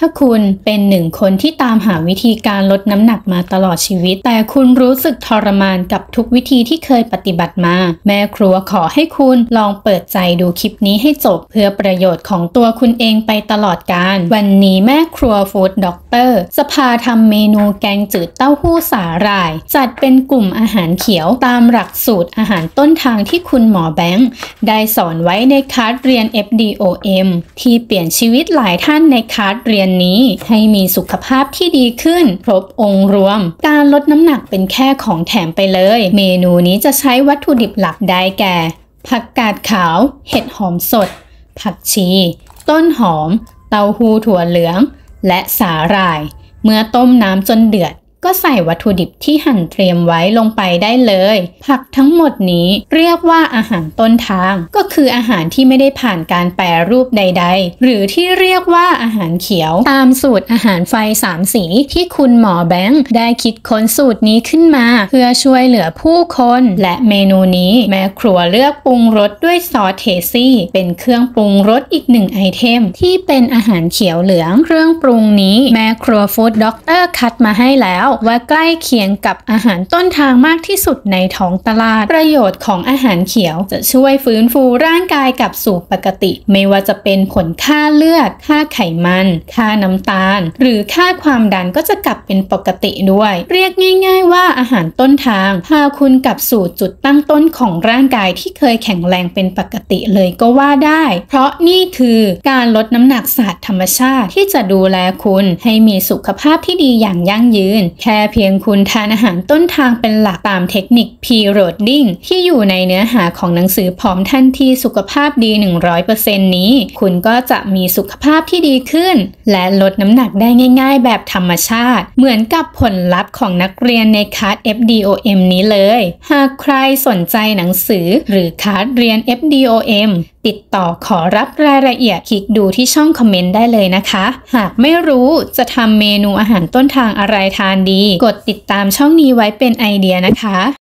ถ้าคุณเป็นหนึ่งคนที่ตามหาวิธีการลดน้ำหนักมาตลอดชีวิตแต่คุณรู้สึกทรมานกับทุกวิธีที่เคยปฏิบัติมาแม่ครัวขอให้คุณลองเปิดใจดูคลิปนี้ให้จบเพื่อประโยชน์ของตัวคุณเองไปตลอดกาลวันนี้แม่ครัวฟู้ดด็อกเตอร์จะพาทำเมนูแกงจืดเต้าหู้สาหร่ายจัดเป็นกลุ่มอาหารเขียวตามหลักสูตรอาหารต้นทางที่คุณหมอแบงค์ได้สอนไว้ในคลาสเรียน FDOM ที่เปลี่ยนชีวิตหลายท่านในคลาสเรียนนี้ให้มีสุขภาพที่ดีขึ้นครบองค์รวมการลดน้ำหนักเป็นแค่ของแถมไปเลยเมนูนี้จะใช้วัตถุดิบหลักได้แก่ผักกาดขาวเห็ดหอมสดผักชีต้นหอมเต้าหู้ถั่วเหลืองและสาหร่ายเมื่อต้มน้ำจนเดือดก็ใส่วัตถุดิบที่หั่นเตรียมไว้ลงไปได้เลยผักทั้งหมดนี้เรียกว่าอาหารต้นทางก็คืออาหารที่ไม่ได้ผ่านการแปรรูปใดๆหรือที่เรียกว่าอาหารเขียวตามสูตรอาหารไฟ3สีที่คุณหมอแบงค์ได้คิดค้นสูตรนี้ขึ้นมาเพื่อช่วยเหลือผู้คนและเมนูนี้แม่ครัวเลือกปรุงรสด้วยซอสเทซี่เป็นเครื่องปรุงรสอีกหนึ่งไอเทมที่เป็นอาหารเขียวเหลืองเครื่องปรุงนี้แม่ครัวฟู้ดด็อกเตอร์คัดมาให้แล้วว่าใกล้เคียงกับอาหารต้นทางมากที่สุดในท้องตลาดประโยชน์ของอาหารเขียวจะช่วยฟื้นฟูร่างกายกลับสู่ปกติไม่ว่าจะเป็นผลค่าเลือดค่าไขมันค่าน้ำตาลหรือค่าความดันก็จะกลับเป็นปกติด้วยเรียกง่ายๆว่าอาหารต้นทางพาคุณกลับสู่จุดตั้งต้นของร่างกายที่เคยแข็งแรงเป็นปกติเลยก็ว่าได้เพราะนี่คือการลดน้ำหนักศาสตร์ธรรมชาติที่จะดูแลคุณให้มีสุขภาพที่ดีอย่างยั่งยืนแค่เพียงคุณทานอาหารต้นทางเป็นหลักตามเทคนิค P-Loading ที่อยู่ในเนื้อหาของหนังสือพร้อมทันทีสุขภาพดี 100% นี้คุณก็จะมีสุขภาพที่ดีขึ้นและลดน้ำหนักได้ง่ายๆแบบธรรมชาติเหมือนกับผลลัพธ์ของนักเรียนในคลาส FDOM นี้เลยหากใครสนใจหนังสือหรือคลาสเรียน FDOMติดต่อขอรับรายละเอียดคลิกดูที่ช่องคอมเมนต์ได้เลยนะคะหากไม่รู้จะทำเมนูอาหารต้นทางอะไรทานดีกดติดตามช่องนี้ไว้เป็นไอเดียนะคะ